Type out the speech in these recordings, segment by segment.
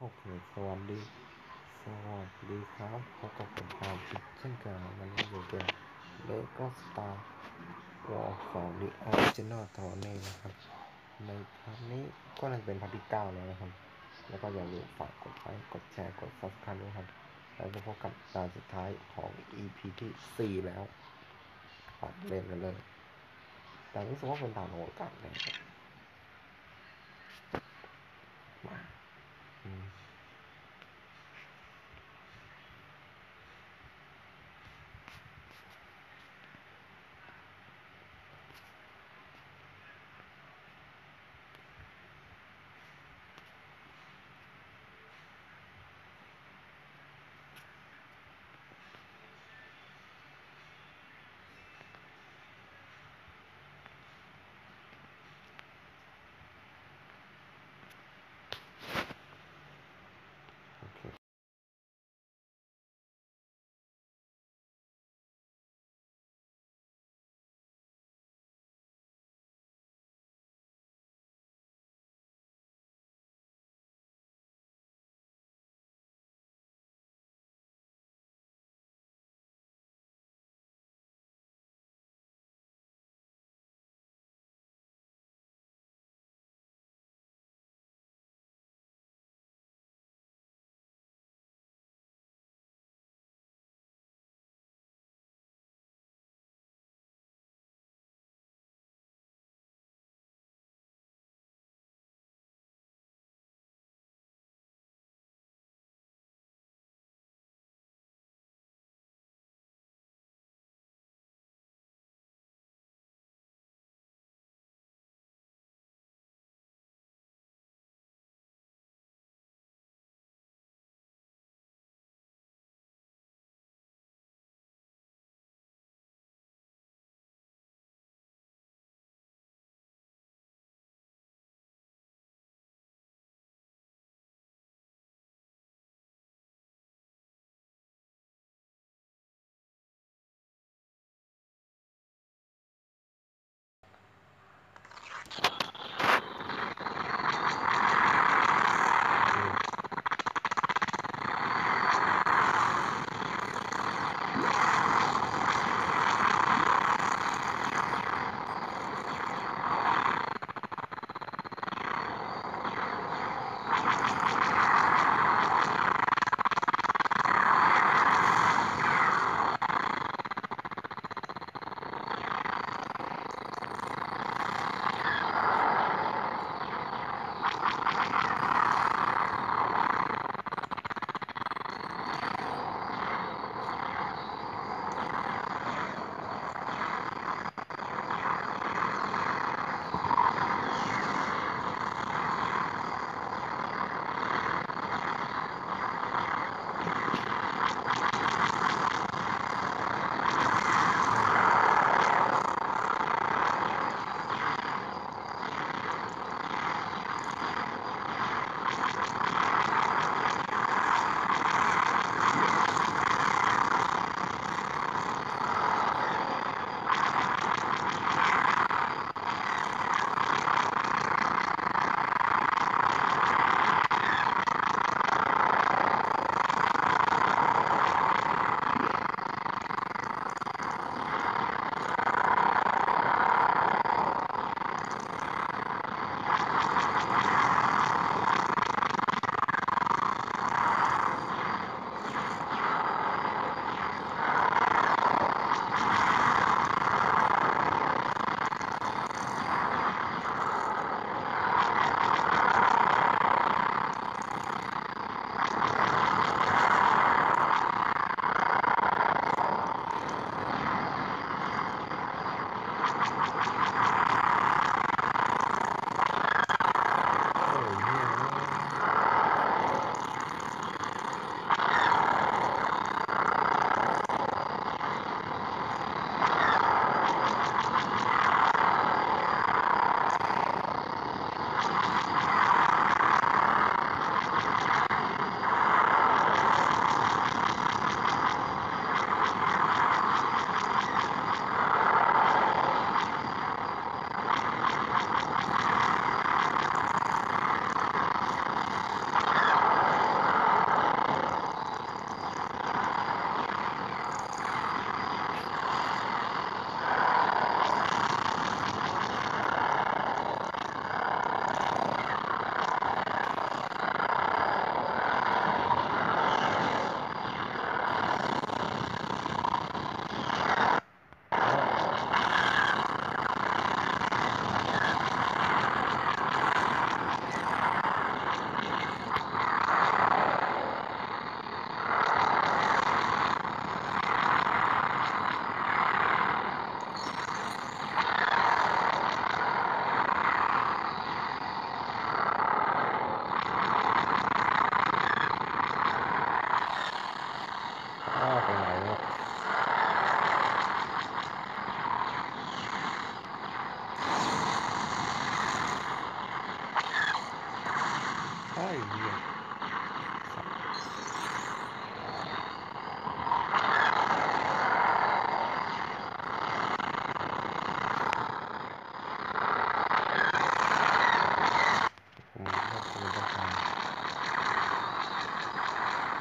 โอเคสวัสดีครับพบกับผมตามอีกเช่นเคยวันนี้อยู่เกม LEGO Star Wars 2 The Original Throne นะครับในพาร์ทนี้ก็น่าจะเป็นพาร์ทที่9แล้วนะครับแล้วก็อย่าลืมฝากกดไลค์กดแชร์กด Subscribe ด้วยครับแล้วจะพบกับตอนสุดท้ายของ EP ที่ 4 แล้วปัดเล่นกันเลยแต่รู้สึกว่าเป็นด่านโหดกันนะครับมาอืม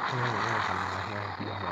ทำอะไรให้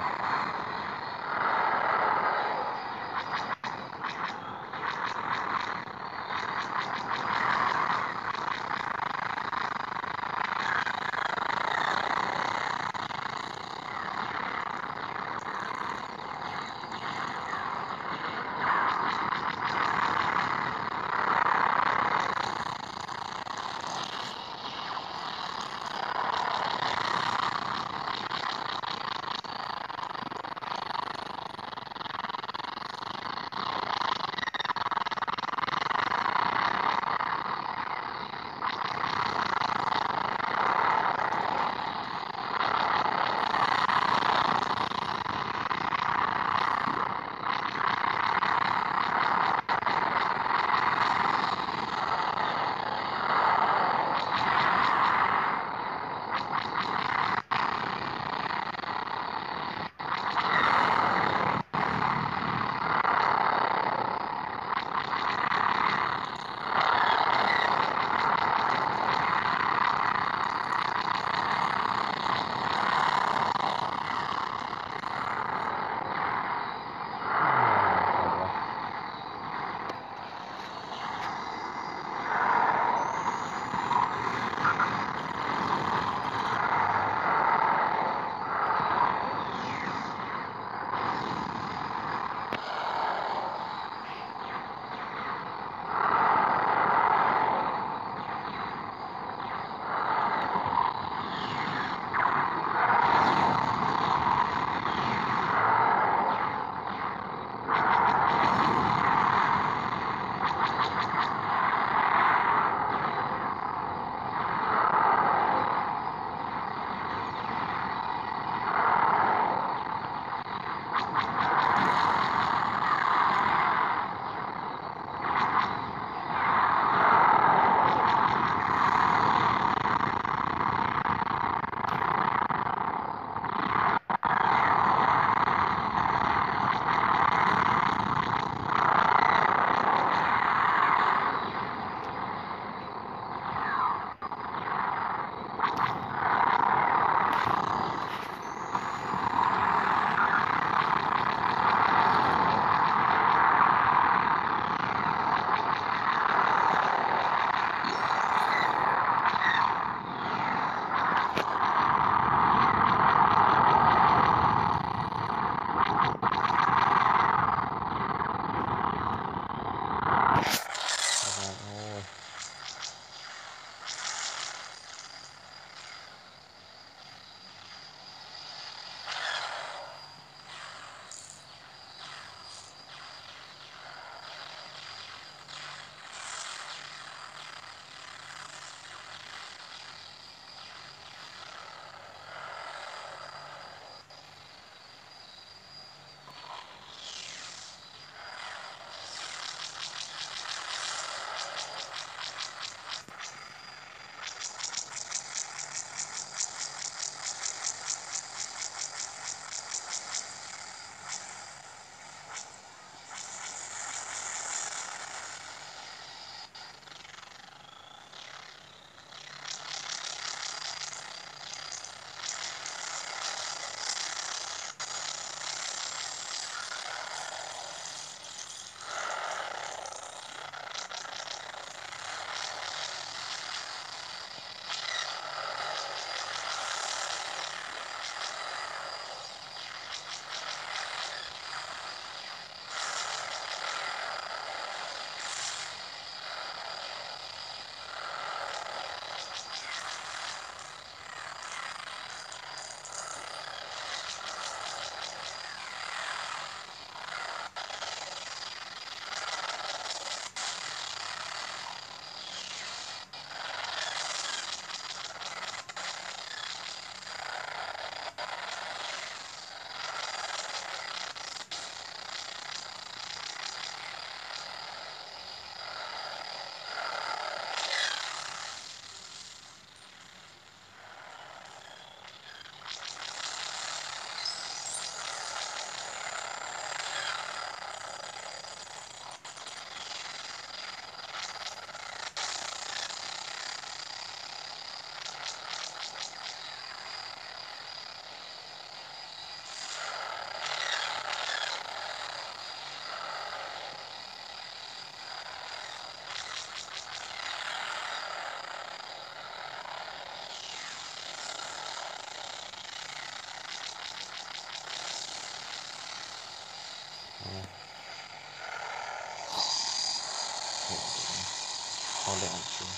เอาได้อัดตัว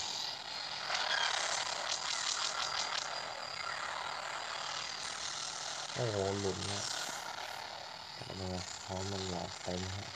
โอ้โหหลุดนะแต่เมื่อพอมันหลอดเต็มฮะ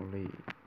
รี่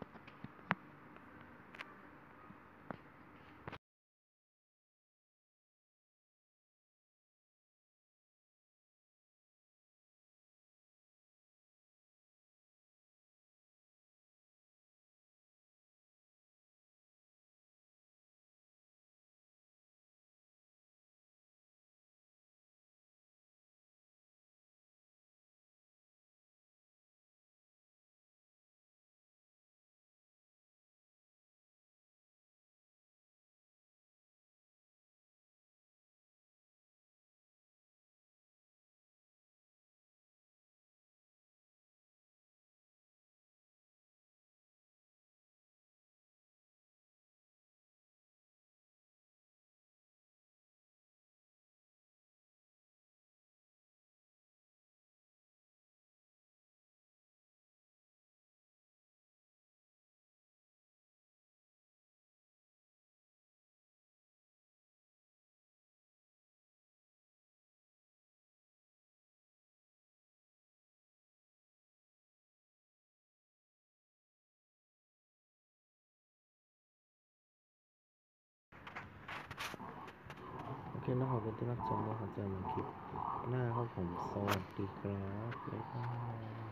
โอเคแล้วขอบคุณที่รับชมและขอเจอกันใหม่คลิปหน้าครับผมสวัสดีครับบ๊ายบาย